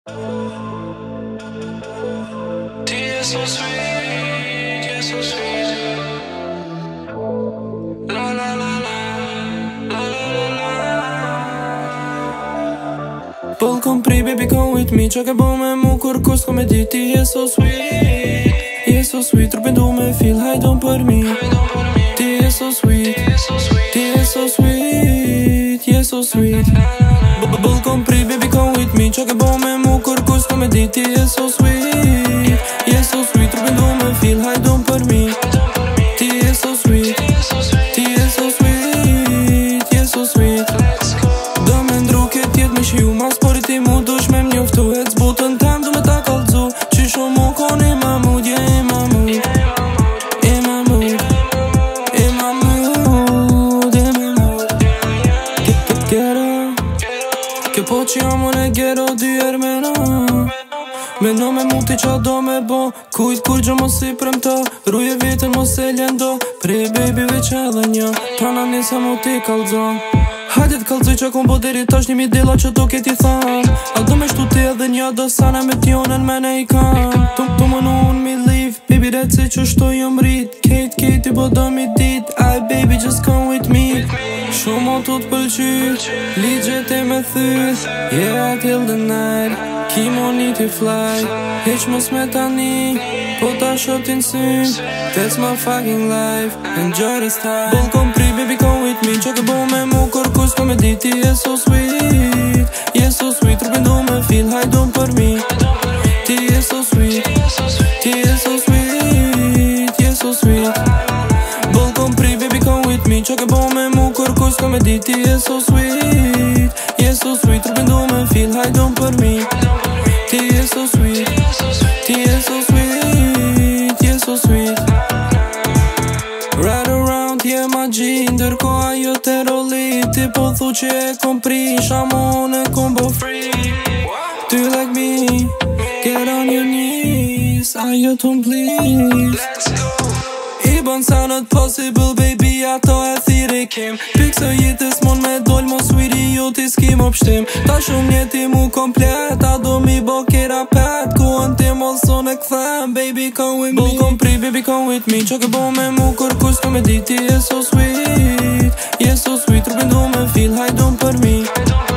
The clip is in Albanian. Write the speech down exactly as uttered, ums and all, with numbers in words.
Ti je so sweet, je so sweet. La la la la, la la la la. Pull come pretty baby come with me. Qa ke bo me mu kur kus ko me di. Ti je so sweet, je so sweet. Trupin du me feel hajdon për mi. Ti je so sweet, ti je so sweet, je so sweet. Pull come pretty baby come with me. Qa ke bo me mu kur kus ko me di. Ti je so sweet, je so sweet. Trupin du me feel hajdon për mi. Ti je so sweet, ti je so sweet, je so sweet. Do me ndru ket jet me shiu. Mas pori ti mu dush me mjoftu. E t'zbutën tem du me ta kallzu. Qysho mu kon i mamud, je i mamud, i mamud, i mamud, i mamud. Qiero Ke po që jam unë e qiero dyher me na. Me no me muti qa do me bo. Kujt kur gjo mos i premto. Ruje vitën mos e ljendo. Prej baby veq edhe një. Tana nisa mu ti kallzon. Hajde t'kallzoj qa kom bo deri tash një mi dilla që do keti tham. A do me shtu ti edhe një do sana me t'jonën me ne i kam. Tu tu më në unë mi leave. Baby red se që shto jom rrit. Kate Kate i bo do mi dit. Ay baby just come with me. Shumë o tu t'pëlqy. Ligjet e me thyth. Yeah till the night. Keep on need to fly. Hiq mos me tani. Po ta shotin syn. That's my fucking life. Enjoy this time. Bull kom pri baby come with me. Qa ke bo me mu kur kus ko me di. Ti je so sweet, je so sweet. Trupin du me feel hajdon për mi. Ti je so sweet, ti je so sweet, je so sweet. Bull kom pri baby come with me. Qa ke bo me mu kur kus ko me di. Ti je so sweet, je so sweet. Trupin du me feel hajdon për mi. Ti je so sweet, ti je so sweet, je so sweet. Right around je ma gji. Ndërko ajo 𝗘𝗟𝗢𝗔𝗓𝗔𝗓. Ti po thu që e kom pri. Shamon e kom bo free. Do you like me? Get on your knees. Ajo ton please. I bon sa not possible baby. Ato e thiri kim. Pikso jetës mon me doll mo sweetie. Jo ti s'kim opshtim. Ta shumë njeti mu komplet. A do mi bo 𝗘𝗟𝗢𝗡. Kuën ti mol son e këthem. Baby come with me. Bull kom pri baby come with me. Qa ke bo me mu kur kus ko me di. Ti je so sweet, je so sweet. Trupin du me feel hajdon për mi.